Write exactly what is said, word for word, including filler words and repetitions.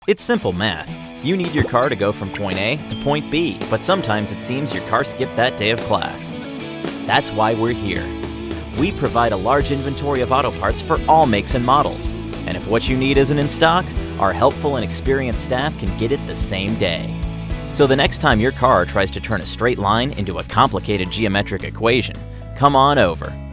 It's simple math. You need your car to go from point A to point B, but sometimes it seems your car skipped that day of class. That's why we're here. We provide a large inventory of auto parts for all makes and models. And if what you need isn't in stock, our helpful and experienced staff can get it the same day. So the next time your car tries to turn a straight line into a complicated geometric equation, come on over.